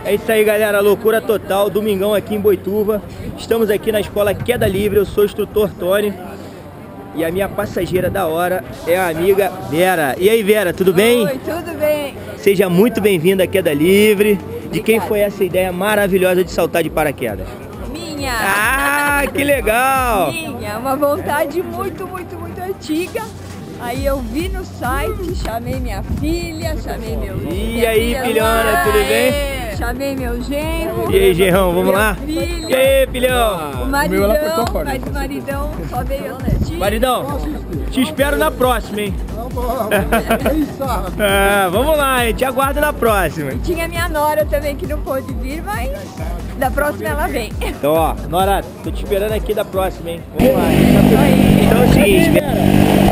É isso aí, galera, loucura total, domingão aqui em Boituva. Estamos aqui na escola Queda Livre, eu sou o instrutor Tony. E a minha passageira da hora é a amiga Vera. E aí, Vera, tudo bem? Oi, tudo bem. Seja muito bem-vinda à Queda Livre. De quem foi essa ideia maravilhosa de saltar de paraquedas? Minha. Ah, que legal! Minha, uma vontade muito antiga. Aí eu vi no site, chamei minha filha, chamei meu... E aí, filhona, tudo bem? Chamei meu genro. E aí, genrão, vamos lá? Filho, E aí, filhão? o maridão, mas o maridão só veio assistir. Maridão, te espero na próxima, hein? Vamos lá, a gente aguarda na próxima. Tinha minha nora também que não pôde vir, mas da próxima ela vem. Então, ó, Nora, tô te esperando aqui da próxima, hein? Vamos lá. Então é o seguinte, Vera.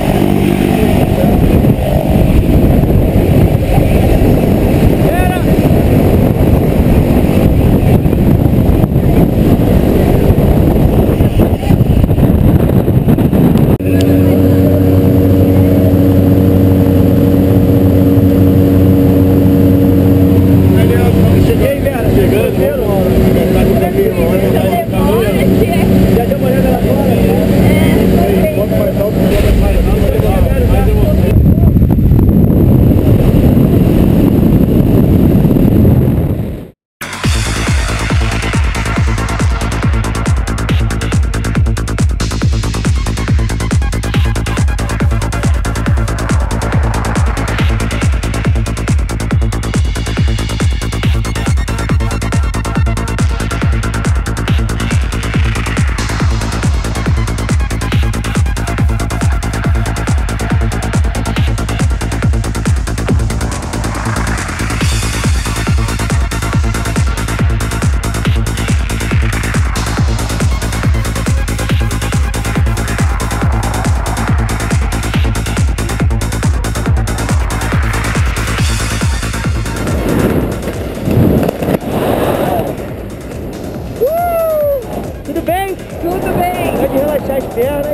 Pode relaxar as pernas.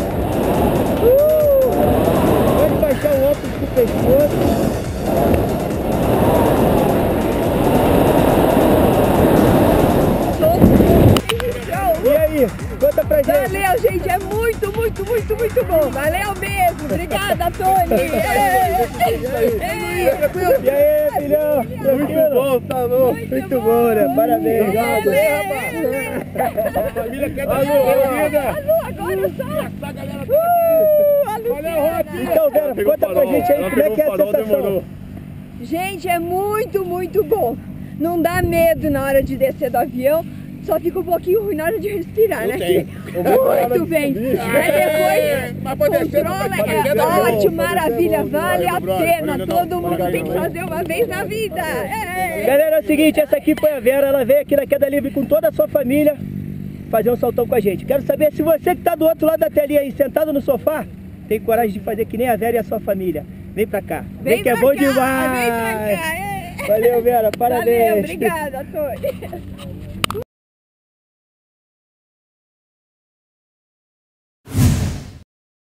Pode baixar o óculos pro pescoço. E aí, conta pra gente. Valeu, gente, é muito bom. Valeu mesmo. Obrigada, Tony. E aí, filhão? Muito bom, tá louco. Muito bom, né? Parabéns. Obrigado. Família quer dar Alô, agora só. Então, Vera, conta pra gente aí como é que é a sensação. Gente, é muito bom. Não dá medo na hora de descer do avião. Só fica um pouquinho ruim na hora de respirar, né? Muito bem. Aí depois controla, é ótimo, maravilha, vale a pena. Todo mundo tem que fazer uma vez na vida. Galera, é o seguinte, essa aqui foi a Vera, ela veio aqui na Queda Livre com toda a sua família fazer um saltão com a gente. Quero saber se você que está do outro lado da telinha aí, sentado no sofá, tem coragem de fazer que nem a Vera e a sua família. Vem pra cá. Vem que é bom demais. Vem pra cá. Valeu, Vera, parabéns. Valeu, obrigada, Tony.